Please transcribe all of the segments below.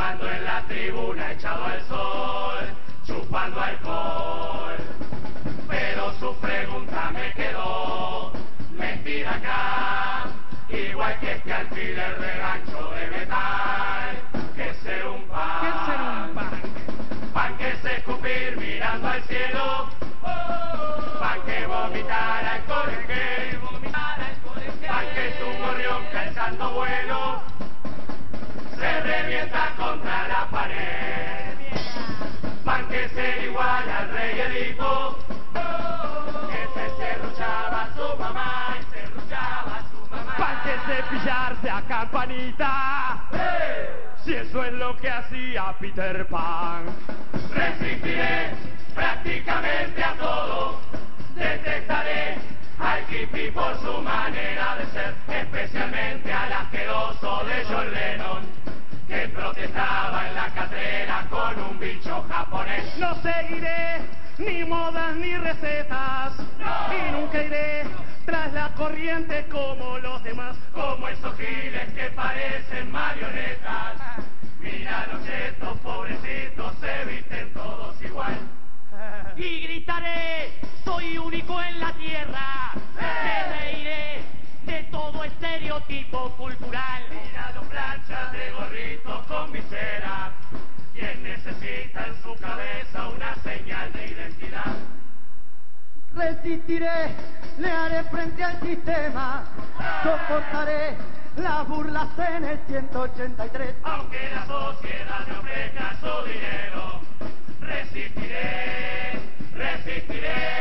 Estando en la tribuna echado al sol, chupando alcohol. Pero su pregunta me quedó metida acá, igual que este alfiler de gancho de metal. ¿Qué ser un pan? ¿Qué ser un pan? Pan que se escupir mirando al cielo, pan que vomitar alcohol en gel, pan que es un gorrión calzando vuelo, se revienta contra la pared. Pan que ser igual al rey Edipo, que se serruchaba a su mamá y serruchaba a su mamá. Pan que cepillarse a campanita, si eso es lo que hacía Peter Pan. Resistiré prácticamente a todo, detestaré al hippie por su manera de ser, especialmente al asqueroso de John Lennon, que protestaba en la carrera con un bicho japonés. No seguiré ni modas ni recetas, y nunca iré tras la corriente como los demás. Como esos giles que parecen marionetas, mira los estos pobrecitos, se visten todos igual. Y gritaré, soy único en la tierra, me reiré de todo estereotipo cultural. Mira los planchas de gorritos con visera, quien necesita en su cabeza una señal de identidad. Resistiré, le haré frente al sistema, soportaré las burlas en el 183. Aunque la sociedad me ofrezca su dinero, resistiré, resistiré.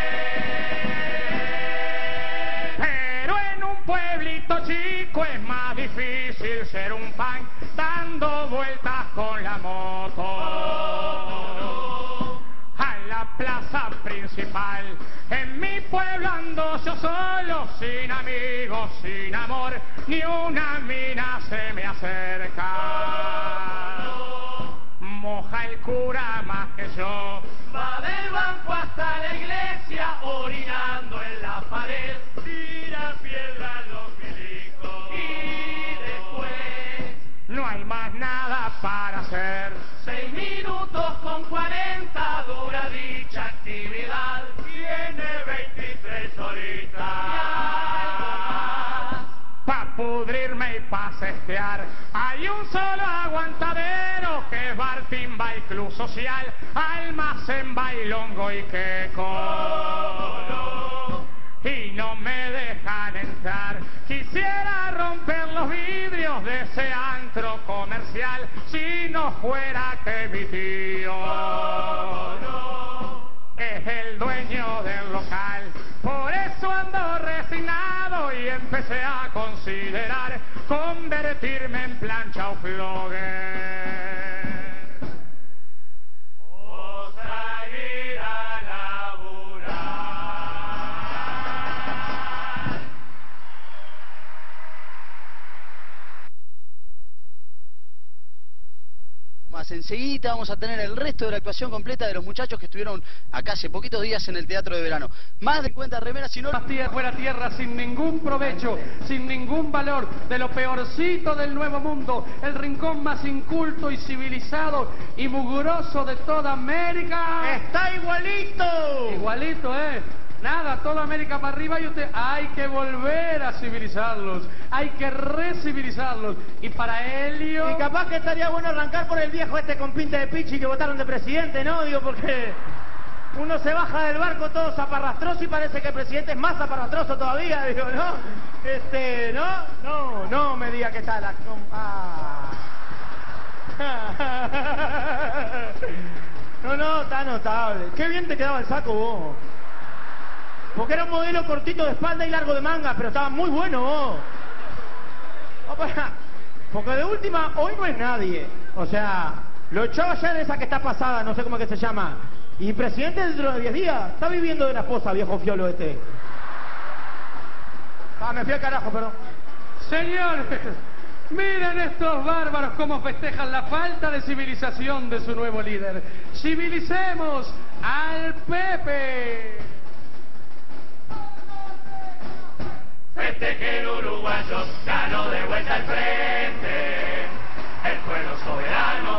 Pero en un pueblito chico es más difícil ser un pan dando vueltas con la moto. A la plaza principal, en mi pueblo ando yo solo, sin amigos, sin amor, ni una mina se me acerca. Moja el cura más que yo, Va del banco hasta la iglesia, orinando en la pared, tira piedra a los milicos. Y después, no hay más nada para hacer. 6 minutos con 40 dura dicha actividad, tiene 23 horitas. Pa' pudrirme y pa' cestear, hay un solo aguantadero que es bar, timba y club social, almacén, bailongo y queco. Y no me dejan entrar, quisiera romper los vidrios de ese antro comercial, si no fuera que mi tío es el dueño del local. Por eso ando resignado y empecé a considerar convertirme en plancha o flogger. O salir a laburar. Más enseguida vamos a tener el resto de la actuación completa de los muchachos que estuvieron acá hace poquitos días en el Teatro de Verano. Más de 50 remeras, si no... Fuera tierra sin ningún provecho, sin ningún valor, de lo peorcito del nuevo mundo, el rincón más inculto y civilizado y mugroso de toda América. ¡Está igualito! Igualito, Nada, toda América para arriba y usted... Hay que volver a civilizarlos, hay que recivilizarlos. Y para Helio... Y capaz que estaría bueno arrancar por el viejo este con pinta de pichi que votaron de presidente, ¿no? Digo, porque uno se baja del barco todo zaparrastroso y parece que el presidente es más zaparrastroso todavía, digo, ¿no? No me diga que está la... No, está notable. Qué bien te quedaba el saco vos. Porque era un modelo cortito de espalda y largo de manga, pero estaba muy bueno vos. Porque de última, hoy no es nadie. O sea, lo echó ayer esa que está pasada, no sé cómo es que se llama. Y presidente dentro de 10 días. Está viviendo de la esposa, viejo fiolo este. Me fui al carajo, perdón. Señores, miren estos bárbaros cómo festejan la falta de civilización de su nuevo líder. Civilicemos al Pepe. Festejen uruguayos, ganó de vuelta al frente, el pueblo soberano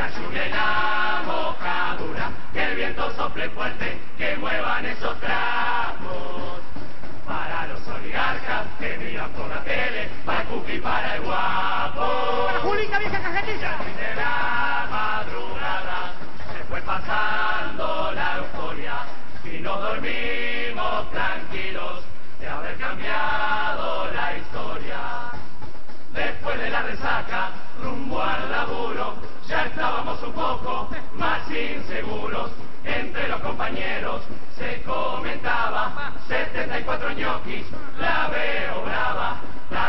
la lluvia y la mojadura, que el viento sople fuerte, que muevan esos trapos. Para los oligarcas que miran por la tele, para el Cookie, para el guapo. ¡Para Julita, vieja cajetilla! Y de la madrugada se fue pasando la euforia y nos dormimos tranquilos de haber cambiado la historia. Después de la resaca, rumbo al laburo, ya estábamos un poco más inseguros. Entre los compañeros se comentaba 74 ñoquis, la veo brava, está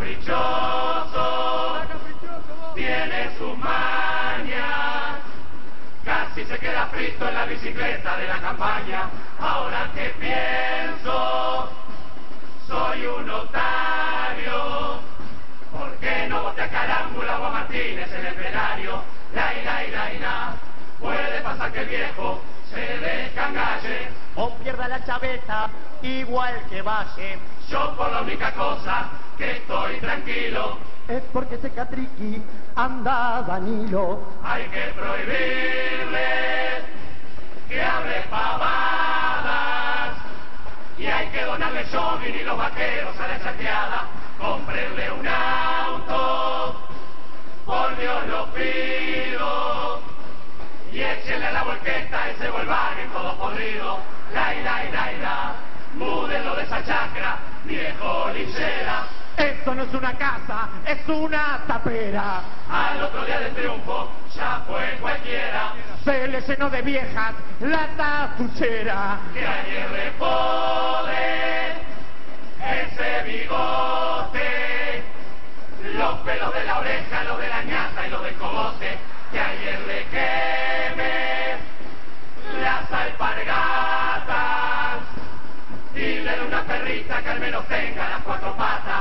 caprichoso, tiene sus mañas. Casi se queda frito en la bicicleta de la campaña. Ahora que pienso, soy un otario. ¿Por qué no voté a Carámbula o a Martínez en el plenario? La. Puede pasar que el viejo se descangalle O pierda la chaveta, igual que Valle. Yo por la única cosa que estoy tranquilo Es porque ese catriqui anda Danilo. hay que prohibirle que hable pavadas y hay que donarle jogging y los vaqueros a la chateada. Cómprenle un auto, por Dios lo pido, y échenle a la volqueta ese Volkswagen todo podrido. La, múdenlo de esa chacra, viejo linchera. Esto no es una casa, es una tapera. Al otro día del triunfo ya fue cualquiera. Se le llenó de viejas la tatuchera. Que ayer le pode ese bigote, los pelos de la oreja, los de la ñata y los del cogote. Que ayer le queme las alpargatas y le dé una perrita que al menos tenga las cuatro patas.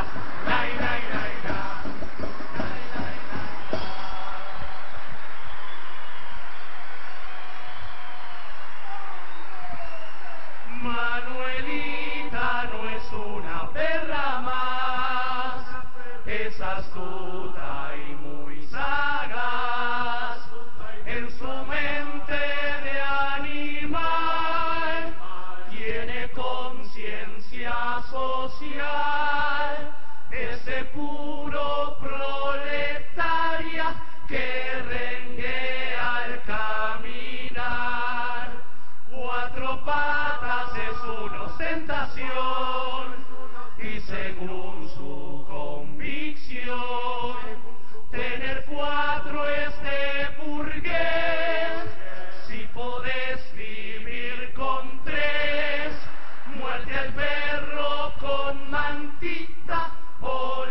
Manuelita no es una perra más, es astuta y muy sagaz. En su mente de animal tiene conciencia social, ese puro proletaria que renguea al caminar. Cuatro patas es una ostentación y según su convicción, tener cuatro es de burgués. Si podés vivir con tres, muerte al perro con mantita o